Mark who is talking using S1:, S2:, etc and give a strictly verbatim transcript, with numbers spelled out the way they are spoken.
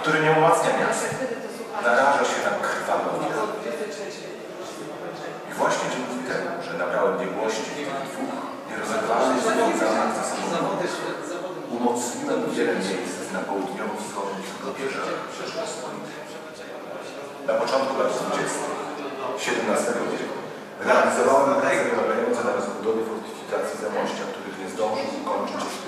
S1: który nie umacnia miasta, naraża się na krwawe ofiary. I właśnie dzięki temu, że nabrałem biegłości w tych dwóch nierozerwalnych związanych ze sobą umocniłem wiele miejsc na południowo-wschodnich rubieżach Rzeczypospolitej. Na początku lat dwudziestych siedemnastego wieku realizowałem prace polegające na rozbudowie fortyfikacji Zamościa, których nie zdążył ukończyć